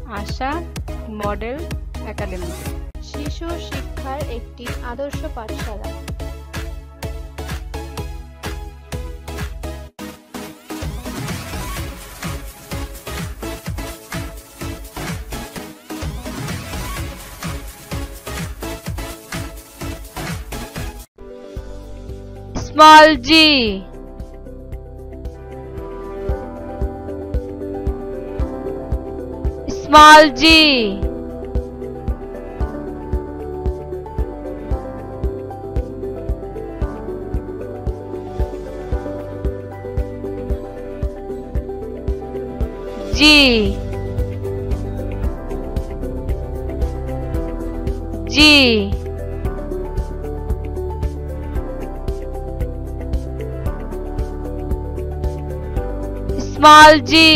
আশা model academy. শিশু শিক্ষার একটি আদর্শ পাঠশালা। স্মল জি, স্মল জি, জি, জি, স্মল জি,